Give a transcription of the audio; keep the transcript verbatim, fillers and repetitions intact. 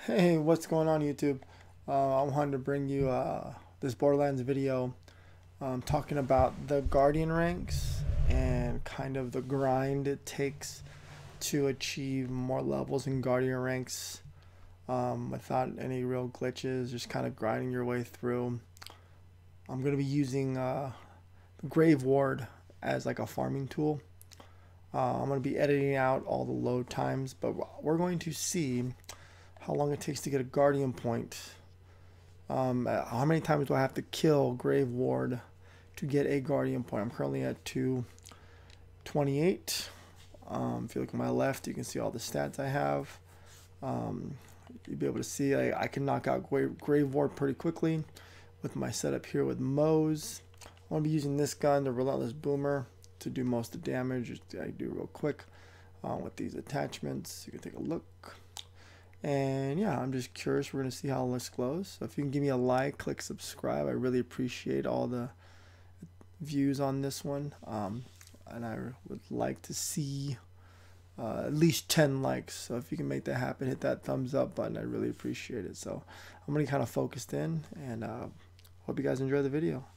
Hey, what's going on YouTube? Uh, I wanted to bring you uh, this Borderlands video um, talking about the Guardian ranks and kind of the grind it takes to achieve more levels in Guardian ranks um, without any real glitches, just kind of grinding your way through. I'm going to be using uh, Grave Ward as like a farming tool. Uh, I'm going to be editing out all the load times, but we're going to see how long it takes to get a Guardian point. Um, uh, how many times do I have to kill Grave Ward to get a Guardian point? I'm currently at two twenty-eight. Um, if you look at my left, you can see all the stats I have. Um, you'll be able to see I, I can knock out Grave, Grave Ward pretty quickly with my setup here with Moze. I want to be using this gun, the Relentless Boomer, to do most of the damage. I do real quick uh, with these attachments. You can take a look. And yeah, I'm just curious. We're going to see how this goes. So if you can give me a like, click subscribe. I really appreciate all the views on this one. Um, and I would like to see uh, at least ten likes. So if you can make that happen, hit that thumbs up button. I really appreciate it. So I'm going to kind of focused in and uh, hope you guys enjoy the video.